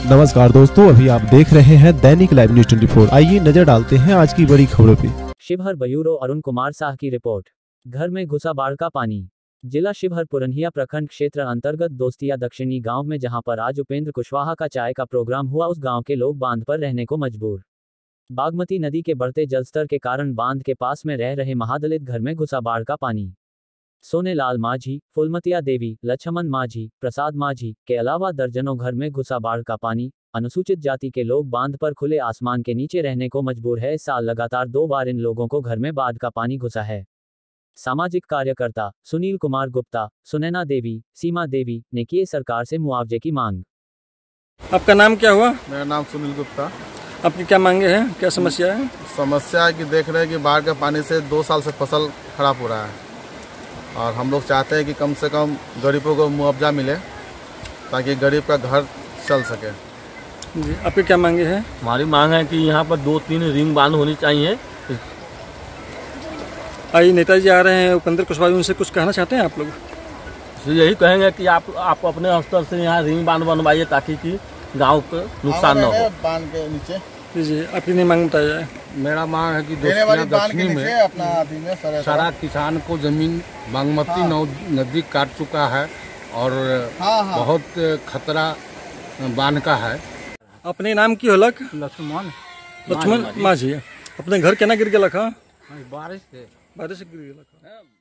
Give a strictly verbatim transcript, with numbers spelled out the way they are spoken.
नमस्कार दोस्तों, अभी आप देख रहे हैं दैनिक लाइव न्यूज चौबीस। आइए नजर डालते हैं आज की बड़ी खबरों पे। शिवहर ब्यूरो अरुण कुमार शाह की रिपोर्ट। घर में घुसा बाढ़ का पानी। जिला शिवहर पुरनिया प्रखंड क्षेत्र अंतर्गत दोस्तिया दक्षिणी गांव में जहां पर आज उपेंद्र कुशवाहा का चाय का प्रोग्राम हुआ, उस गांव के लोग बांध पर रहने को मजबूर। बागमती नदी के बढ़ते जलस्तर के कारण बांध के पास में रह रहे महादलित घर में घुसा बाढ़ का पानी। सोनेलाल माझी, फुलमतिया देवी, लक्ष्मण माझी, प्रसाद माझी के अलावा दर्जनों घर में घुसा बाढ़ का पानी। अनुसूचित जाति के लोग बांध पर खुले आसमान के नीचे रहने को मजबूर है। इस साल लगातार दो बार इन लोगों को घर में बाढ़ का पानी घुसा है। सामाजिक कार्यकर्ता सुनील कुमार गुप्ता, सुनैना देवी, सीमा देवी ने की सरकार से मुआवजे की मांग। आपका नाम क्या हुआ? मेरा नाम सुनील गुप्ता। आपकी क्या मांगे हैं, क्या समस्या है? समस्या है कि देख रहे हैं कि बाढ़ के पानी से दो साल से फसल खराब हो रहा है और हम लोग चाहते हैं कि कम से कम गरीबों को मुआवजा मिले ताकि गरीब का घर चल सके। जी, आपकी क्या मांगे हैं? हमारी मांग है कि यहाँ पर दो तीन रिंग बांध होनी चाहिए। आइए, नेताजी आ रहे हैं, उपेंद्र कुशवाहा, उनसे कुछ कहना चाहते हैं आप लोग? तो यही कहेंगे कि आप आप अपने स्तर से यहाँ रिंग बांध बनवाइए ताकि कि गांव को नुकसान न हो। बांध के नीचे जी जी, आपकी नहीं मांग बताया जाए। मेरा मांग है कि दक्षिणी में अपना सारा किसान को जमीन बागमती हाँ। नदी काट चुका है और हाँ हाँ। बहुत खतरा बांध का है। अपने नाम की होलक? लक्ष्मण लक्ष्मण माझी। अपने घर केना गिर गया? बारिश से बारिश से गिर गया।